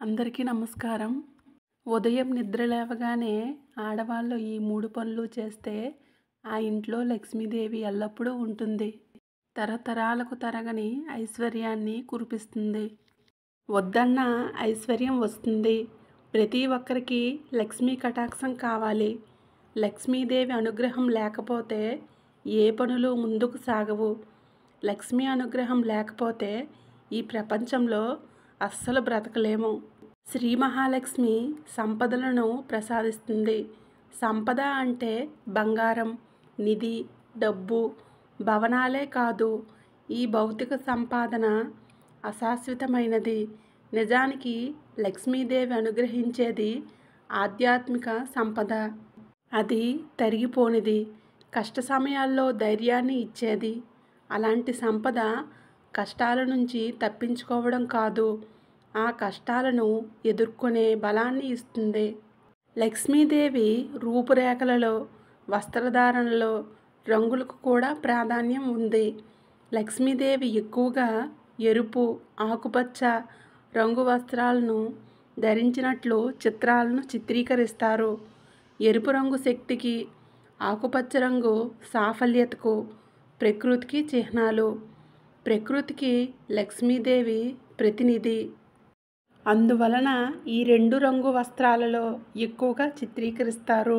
అందరికీ నమస్కారం. ఉదయం నిద్ర లేవగానే ఆడవాళ్ళు ఈ 3 పనులు చేస్తే ఆ ఇంట్లో లక్ష్మీదేవి ఎల్లప్పుడూ ఉంటుంది. తరతరాలకు తరగని ఐశ్వర్యాన్ని కురిపిస్తుంది. వద్దన్న ఐశ్వర్యం వస్తుంది. ప్రతి ఒక్కరికి లక్ష్మీ కటాక్షం కావాలి. లక్ష్మీదేవి అనుగ్రహం లేకపోతే ఏ పనులు ముందుకు సాగవు. లక్ష్మీ అనుగ్రహం లేకపోతే ఈ ప్రపంచంలో అస్సలు బ్రతకలేము. శ్రీ మహాలక్ష్మి సంపదలను ప్రసాదిస్తుంది. సంపద అంటే బంగారం, నిధి, డబ్బు, భవనాలే కాదు. ఈ భౌతిక సంపాదన అశాశ్వతమైనది. నిజానికి లక్ష్మీదేవి అనుగ్రహించేది ఆధ్యాత్మిక సంపద. అది తరిగిపోనిది. కష్ట సమయాల్లో ధైర్యాన్ని ఇచ్చేది. అలాంటి సంపద కష్టాల నుంచి తప్పించుకోవడం కాదు, ఆ కష్టాలను ఎదుర్కొనే బలాన్ని ఇస్తుంది. లక్ష్మీదేవి రూపురేఖలలో, వస్త్రధారణలో రంగులకు కూడా ప్రాధాన్యం ఉంది. లక్ష్మీదేవి ఎక్కువగా ఎరుపు, ఆకుపచ్చ రంగు వస్త్రాలను ధరించినట్లు చిత్రాలను చిత్రీకరిస్తారు. ఎరుపు రంగు శక్తికి, ఆకుపచ్చ రంగు సాఫల్యతకు, ప్రకృతికి చిహ్నాలు. ప్రకృతికి లక్ష్మీదేవి ప్రతినిధి. అందువలన ఈ 2 రంగు వస్త్రాలలో ఎక్కువగా చిత్రీకరిస్తారు.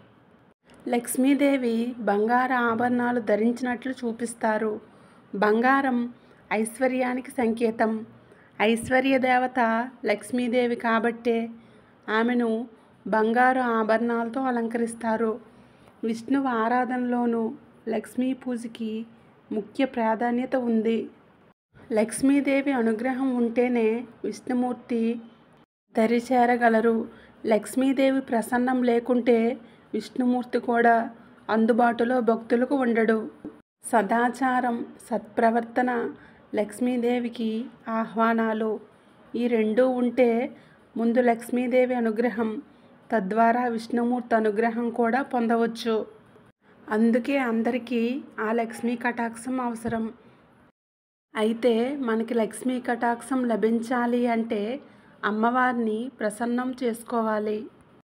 లక్ష్మీదేవి బంగారు ఆభరణాలు ధరించినట్లు చూపిస్తారు. బంగారం ఐశ్వర్యానికి సంకేతం. ఐశ్వర్య దేవత లక్ష్మీదేవి కాబట్టే ఆమెను బంగారు ఆభరణాలతో అలంకరిస్తారు. విష్ణువు ఆరాధనలోనూ లక్ష్మీ పూజకి ముఖ్య ప్రాధాన్యత ఉంది. లక్ష్మీదేవి అనుగ్రహం ఉంటేనే విష్ణుమూర్తి దరిచేరగలరు. లక్ష్మీదేవి ప్రసన్నం లేకుంటే విష్ణుమూర్తి కూడా అందుబాటులో భక్తులకు ఉండడు. సదాచారం, సత్ప్రవర్తన లక్ష్మీదేవికి ఆహ్వానాలు. ఈ 2 ఉంటే ముందు లక్ష్మీదేవి అనుగ్రహం, తద్వారా విష్ణుమూర్తి అనుగ్రహం కూడా పొందవచ్చు. అందుకే అందరికీ ఆ లక్ష్మీ కటాక్షం అవసరం. అయితే మనకి లక్ష్మీ కటాక్షం లభించాలి అంటే అమ్మవారిని ప్రసన్నం చేసుకోవాలి.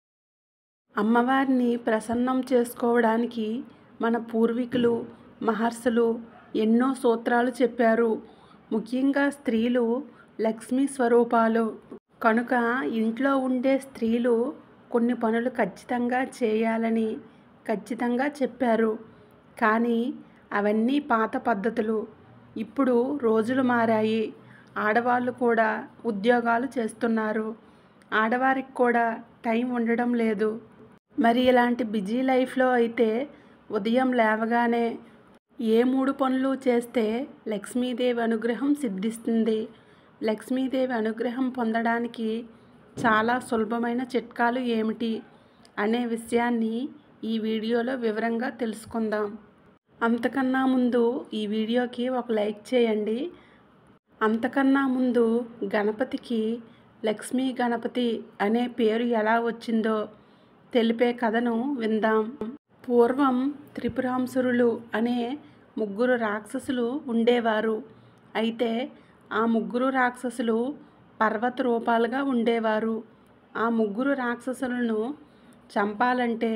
అమ్మవారిని ప్రసన్నం చేసుకోవడానికి మన పూర్వీకులు, మహర్షులు ఎన్నో సూత్రాలు చెప్పారు. ముఖ్యంగా స్త్రీలు లక్ష్మీ స్వరూపాలు కనుక ఇంట్లో ఉండే స్త్రీలు కొన్ని పనులు ఖచ్చితంగా చేయాలని ఖచ్చితంగా చెప్పారు. కానీ అవన్నీ పాత పద్ధతులు. ఇప్పుడు రోజులు మారాయి. ఆడవాళ్ళు కూడా ఉద్యోగాలు చేస్తున్నారు. ఆడవారికి కూడా టైం ఉండడం లేదు. మరి ఇలాంటి బిజీ లైఫ్లో అయితే ఉదయం లేవగానే ఏ 3 పనులు చేస్తే లక్ష్మీదేవి అనుగ్రహం సిద్ధిస్తుంది? లక్ష్మీదేవి అనుగ్రహం పొందడానికి చాలా సులభమైన చిట్కాలు ఏమిటి అనే విషయాన్ని ఈ వీడియోలో వివరంగా తెలుసుకుందాం. అంతకన్నా ముందు ఈ వీడియోకి ఒక లైక్ చేయండి. అంతకన్నా ముందు గణపతికి లక్ష్మీ గణపతి అనే పేరు ఎలా వచ్చిందో తెలిపే కథను విందాం. పూర్వం త్రిపురాంసురులు అనే 3 రాక్షసులు ఉండేవారు. అయితే ఆ 3 రాక్షసులు పర్వత రూపాలుగా ఉండేవారు. ఆ 3 రాక్షసులను చంపాలంటే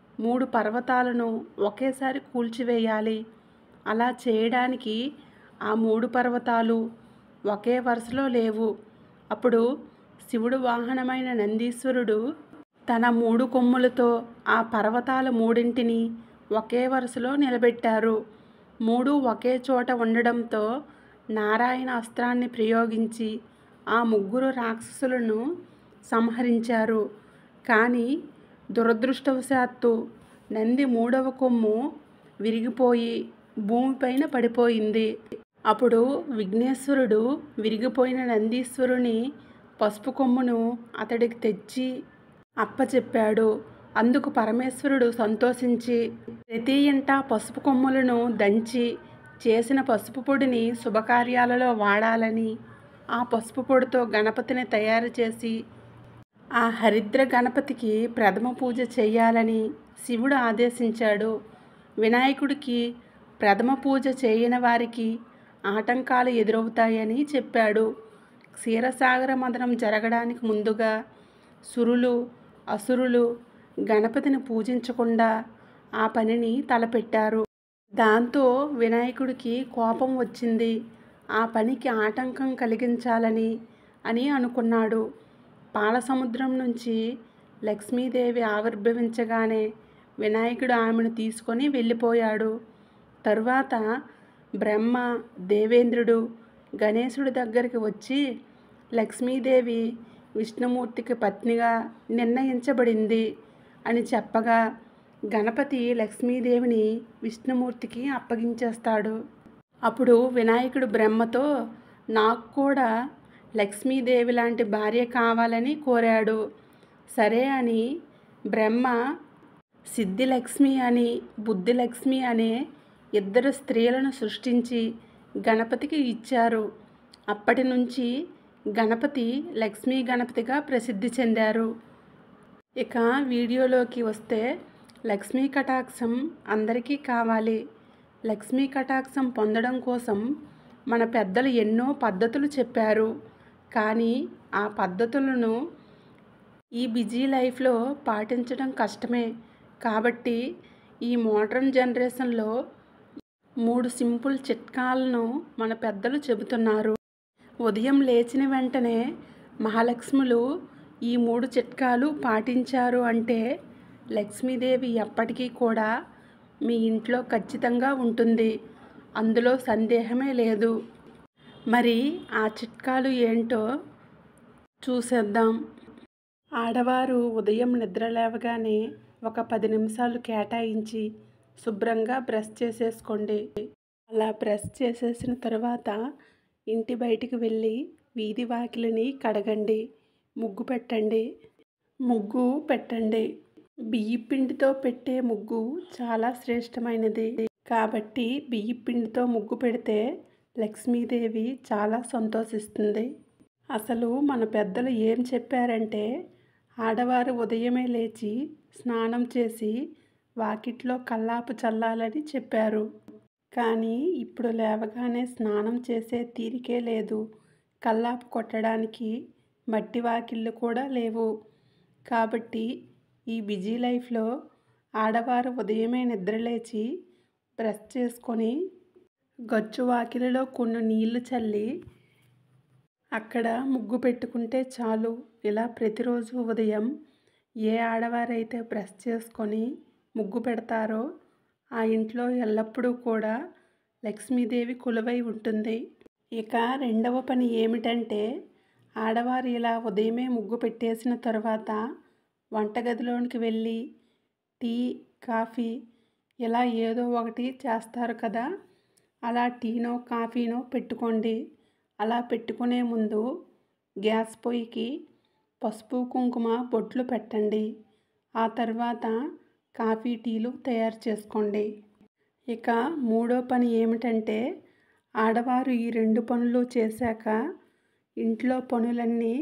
3 పర్వతాలను ఒకేసారి కూల్చివేయాలి. అలా చేయడానికి ఆ 3 పర్వతాలు ఒకే వరుసలో లేవు. అప్పుడు శివుడు వాహనమైన నందీశ్వరుడు తన 3 కొమ్ములతో ఆ పర్వతాల 3ంటిని ఒకే వరుసలో నిలబెట్టారు. 3 ఒకే చోట ఉండడంతో నారాయణ అస్త్రాన్ని ప్రయోగించి ఆ 3 రాక్షసులను సంహరించారు. కానీ దురదృష్టవశాత్తు నంది 3వ కొమ్ము విరిగిపోయి భూమిపైన పడిపోయింది. అప్పుడు విఘ్నేశ్వరుడు విరిగిపోయిన నందీశ్వరుని పసుపు కొమ్మును అతడికి తెచ్చి అప్పచెప్పాడు. అందుకు పరమేశ్వరుడు సంతోషించి ప్రతి ఇంట పసుపు కొమ్ములను దంచి చేసిన పసుపు పొడిని శుభకార్యాలలో వాడాలని, ఆ పసుపు పొడితో గణపతిని తయారు చేసి ఆ హరిద్ర గణపతికి ప్రథమ పూజ చేయాలని శివుడు ఆదేశించాడు. వినాయకుడికి ప్రథమ పూజ చేయని వారికి ఆటంకాలు ఎదురవుతాయని చెప్పాడు. క్షీరసాగర మథనం జరగడానికి ముందుగా సురులు అసురులు గణపతిని పూజించకుండా ఆ పనిని తలపెట్టారు. దాంతో వినాయకుడికి కోపం వచ్చింది. ఆ పనికి ఆటంకం కలిగించాలని అనుకున్నాడు. పాలసముద్రం నుంచి లక్ష్మీదేవి ఆవిర్భవించగానే వినాయకుడు ఆమెను తీసుకొని వెళ్ళిపోయాడు. తరువాత బ్రహ్మ, దేవేంద్రుడు గణేశుడి దగ్గరికి వచ్చి లక్ష్మీదేవి విష్ణుమూర్తికి పత్నిగా నిర్ణయించబడింది అని చెప్పగా గణపతి లక్ష్మీదేవిని విష్ణుమూర్తికి అప్పగించేస్తాడు. అప్పుడు వినాయకుడు బ్రహ్మతో నాకు కూడా లక్ష్మీదేవి లాంటి భార్య కావాలని కోరాడు. సరే అని బ్రహ్మ సిద్ధిలక్ష్మి అని బుద్ధిలక్ష్మి అనే ఇద్దరు స్త్రీలను సృష్టించి గణపతికి ఇచ్చారు. అప్పటి నుంచి గణపతి లక్ష్మీ గణపతిగా ప్రసిద్ధి చెందారు. ఇక వీడియోలోకి వస్తే లక్ష్మీ కటాక్షం అందరికీ కావాలి. లక్ష్మీ కటాక్షం పొందడం కోసం మన పెద్దలు ఎన్నో పద్ధతులు చెప్పారు. కానీ ఆ పద్ధతులను ఈ బిజీ లైఫ్లో పాటించడం కష్టమే. కాబట్టి ఈ మోడ్రన్ జనరేషన్లో 3 సింపుల్ చిట్కాలను మన పెద్దలు చెబుతున్నారు. ఉదయం లేచిన వెంటనే మహాలక్ష్ములు ఈ 3 చిట్కాలు పాటించారు అంటే లక్ష్మీదేవి ఎప్పటికీ కూడా మీ ఇంట్లో ఖచ్చితంగా ఉంటుంది. అందులో సందేహమే లేదు. మరి ఆ చిట్కాలు ఏంటో చూసేద్దాం. ఆడవారు ఉదయం నిద్ర లేవగానే ఒక 10 నిమిషాలు కేటాయించి శుభ్రంగా బ్రష్ చేసేసుకోండి. అలా బ్రష్ చేసేసిన తర్వాత ఇంటి బయటికి వెళ్ళి వీధి వాకిలిని కడగండి. ముగ్గు పెట్టండి. బియ్యం పిండితో పెట్టే ముగ్గు చాలా శ్రేష్టమైనది. కాబట్టి బియ్యం పిండితో ముగ్గు పెడితే లక్ష్మీదేవి చాలా సంతోషిస్తుంది. అసలు మన పెద్దలు ఏం చెప్పారంటే ఆడవారు ఉదయమే లేచి స్నానం చేసి వాకిట్లో కల్లాపు చల్లాలని చెప్పారు. కానీ ఇప్పుడు లేవగానే స్నానం చేసే తీరికే లేదు. కల్లాపు కొట్టడానికి మట్టి వాకిళ్ళు కూడా లేవు. కాబట్టి ఈ బిజీ లైఫ్లో ఆడవారు ఉదయమే నిద్రలేచి బ్రష్ చేసుకొని గచ్చు వాకిలిలో కొన్ని నీళ్లు చల్లి అక్కడ ముగ్గు పెట్టుకుంటే చాలు. ఇలా ప్రతిరోజు ఉదయం ఏ ఆడవారైతే బ్రష్ చేసుకొని ముగ్గు పెడతారో ఆ ఇంట్లో ఎల్లప్పుడూ కూడా లక్ష్మీదేవి కొలువై ఉంటుంది. ఇక రెండవ పని ఏమిటంటే ఆడవారు ఇలా ఉదయమే ముగ్గు పెట్టేసిన తర్వాత వంటగదిలోనికి వెళ్ళి టీ, కాఫీ ఇలా ఏదో ఒకటి చేస్తారు కదా. అలా టీనో కాఫీనో పెట్టుకోండి. అలా పెట్టుకునే ముందు గ్యాస్ పొయ్యికి పసుపు కుంకుమ బొట్లు పెట్టండి. ఆ తర్వాత కాఫీ టీలు తయారు చేసుకోండి. ఇక మూడో పని ఏమిటంటే ఆడవారు ఈ 2 పనులు చేశాక ఇంట్లో పనులన్నీ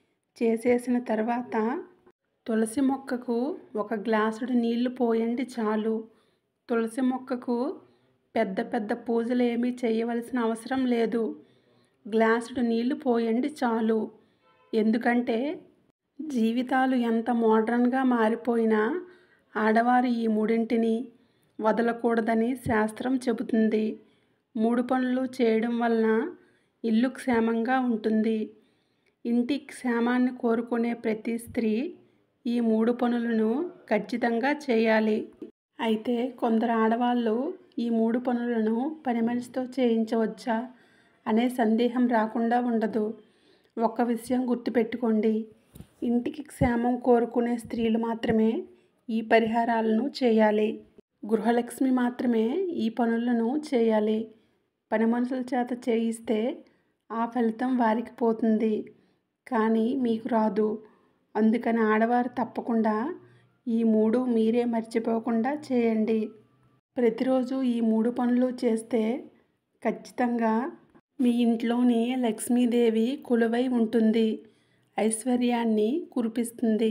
చేసేసిన తర్వాత తులసి మొక్కకు 1 గ్లాసుడు నీళ్లు పోయండి చాలు. తులసి మొక్కకు పెద్ద పెద్ద పూజలు ఏమీ చేయవలసిన అవసరం లేదు. గ్లాసుడు నీళ్లు పోయండి చాలు. ఎందుకంటే జీవితాలు ఎంత మోడ్రన్గా మారిపోయినా ఆడవారు ఈ 3ంటిని వదలకూడదని శాస్త్రం చెబుతుంది. 3 పనులు చేయడం వలన ఇల్లు క్షేమంగా ఉంటుంది. ఇంటి క్షేమాన్ని కోరుకునే ప్రతి స్త్రీ ఈ 3 పనులను ఖచ్చితంగా చేయాలి. అయితే కొందరు ఆడవాళ్ళు ఈ 3 పనులను పని మనిషితో చేయించవచ్చా అనే సందేహం రాకుండా ఉండదు. ఒక్క విషయం గుర్తుపెట్టుకోండి, ఇంటికి క్షేమం కోరుకునే స్త్రీలు మాత్రమే ఈ పరిహారాలను చేయాలి. గృహలక్ష్మి మాత్రమే ఈ పనులను చేయాలి. పని మనుషుల చేత చేయిస్తే ఆ ఫలితం వారికి పోతుంది, కానీ మీకు రాదు. అందుకని ఆడవారు తప్పకుండా ఈ 3 మీరే మర్చిపోకుండా చేయండి. ప్రతిరోజు ఈ 3 పనులు చేస్తే ఖచ్చితంగా మీ ఇంట్లోని లక్ష్మీదేవి కొలువై ఉంటుంది, ఐశ్వర్యాన్ని కురిపిస్తుంది.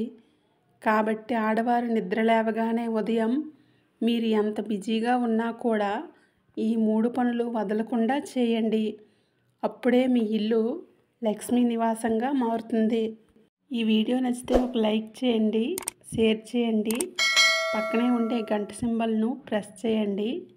కాబట్టి ఆడవారు నిద్ర లేవగానే ఉదయం మీరు ఎంత బిజీగా ఉన్నా కూడా ఈ 3 పనులు వదలకుండా చేయండి. అప్పుడే మీ ఇల్లు లక్ష్మీ నివాసంగా మారుతుంది. ఈ వీడియో నచ్చితే ఒక లైక్ చేయండి, షేర్ చేయండి, పక్కనే ఉండే గంట సింబల్ను ప్రెస్ చేయండి.